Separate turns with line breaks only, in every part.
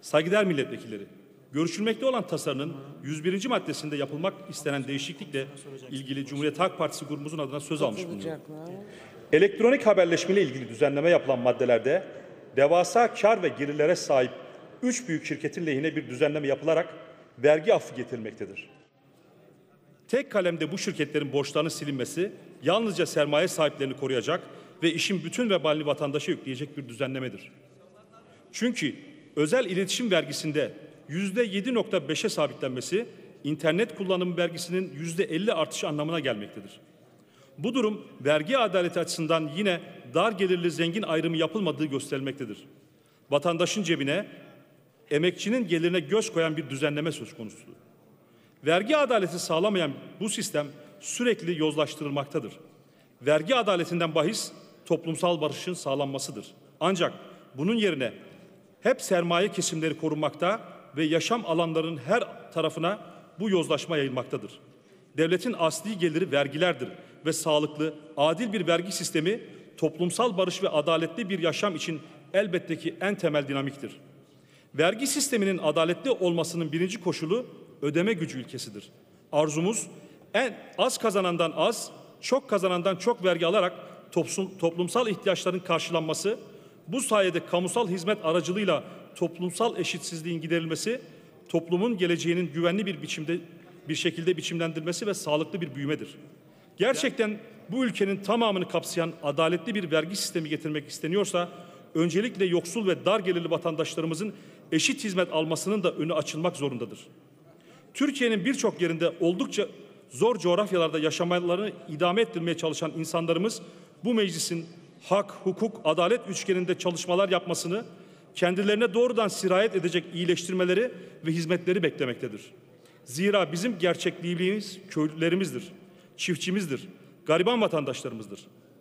Saygıdeğer milletvekilleri, görüşülmekte olan tasarının 101. maddesinde yapılmak istenen değişiklikle ilgili Cumhuriyet Halk Partisi grubumuzun adına söz almış bulunuyorum. Elektronik haberleşme ile ilgili düzenleme yapılan maddelerde devasa kar ve gelirlere sahip 3 büyük şirketin lehine bir düzenleme yapılarak vergi affı getirilmektedir. Tek kalemde bu şirketlerin borçlarının silinmesi yalnızca sermaye sahiplerini koruyacak ve işin bütün vebalini vatandaşa yükleyecek bir düzenlemedir. Çünkü özel iletişim vergisinde %7,5'e sabitlenmesi, internet kullanımı vergisinin %50 artışı anlamına gelmektedir. Bu durum vergi adaleti açısından yine dar gelirli zengin ayrımı yapılmadığı gösterilmektedir. Vatandaşın cebine, emekçinin gelirine göz koyan bir düzenleme söz konusudur. Vergi adaleti sağlamayan bu sistem sürekli yozlaştırılmaktadır. Vergi adaletinden bahis toplumsal barışın sağlanmasıdır. Ancak bunun yerine hep sermaye kesimleri korunmakta ve yaşam alanlarının her tarafına bu yozlaşma yayılmaktadır. Devletin asli geliri vergilerdir ve sağlıklı, adil bir vergi sistemi toplumsal barış ve adaletli bir yaşam için elbette ki en temel dinamiktir. Vergi sisteminin adaletli olmasının birinci koşulu ödeme gücü ilkesidir. Arzumuz en az kazanandan az, çok kazanandan çok vergi alarak toplumsal ihtiyaçların karşılanması, bu sayede kamusal hizmet aracılığıyla toplumsal eşitsizliğin giderilmesi, toplumun geleceğinin güvenli bir şekilde biçimlendirilmesi ve sağlıklı bir büyümedir. Gerçekten bu ülkenin tamamını kapsayan adaletli bir vergi sistemi getirmek isteniyorsa, öncelikle yoksul ve dar gelirli vatandaşlarımızın eşit hizmet almasının da önü açılmak zorundadır. Türkiye'nin birçok yerinde oldukça zor coğrafyalarda yaşamalarını idame ettirmeye çalışan insanlarımız bu meclisin hak, hukuk, adalet üçgeninde çalışmalar yapmasını, kendilerine doğrudan sirayet edecek iyileştirmeleri ve hizmetleri beklemektedir. Zira bizim gerçekliğimiz köylülerimizdir, çiftçimizdir, gariban vatandaşlarımızdır.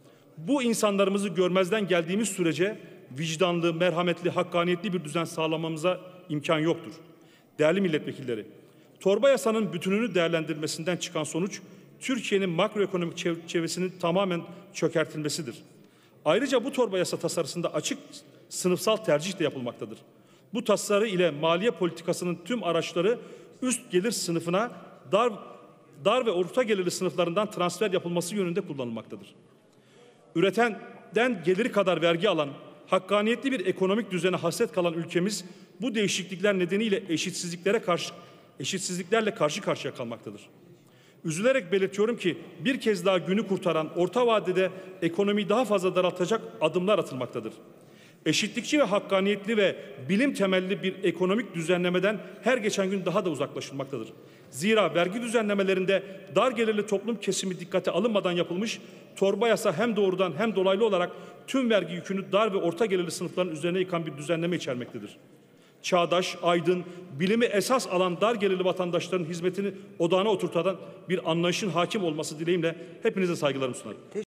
Bu insanlarımızı görmezden geldiğimiz sürece vicdanlı, merhametli, hakkaniyetli bir düzen sağlamamıza imkan yoktur. Değerli milletvekilleri, torba yasanın bütününü değerlendirmesinden çıkan sonuç, Türkiye'nin makroekonomik çevresinin tamamen çökertilmesidir. Ayrıca bu torba yasa tasarısında açık sınıfsal tercih de yapılmaktadır. Bu tasarı ile maliye politikasının tüm araçları üst gelir sınıfına, dar ve orta gelirli sınıflarından transfer yapılması yönünde kullanılmaktadır. Üretenden geliri kadar vergi alan, hakkaniyetli bir ekonomik düzene hasret kalan ülkemiz bu değişiklikler nedeniyle eşitsizliklerle karşı karşıya kalmaktadır. Üzülerek belirtiyorum ki bir kez daha günü kurtaran orta vadede ekonomiyi daha fazla daraltacak adımlar atılmaktadır. Eşitlikçi ve hakkaniyetli ve bilim temelli bir ekonomik düzenlemeden her geçen gün daha da uzaklaşılmaktadır. Zira vergi düzenlemelerinde dar gelirli toplum kesimi dikkate alınmadan yapılmış torba yasa hem doğrudan hem dolaylı olarak tüm vergi yükünü dar ve orta gelirli sınıfların üzerine yıkan bir düzenleme içermektedir. Çağdaş, aydın, bilimi esas alan dar gelirli vatandaşların hizmetini odağına oturtan bir anlayışın hakim olması dileğimle hepinize saygılarımı sunarım.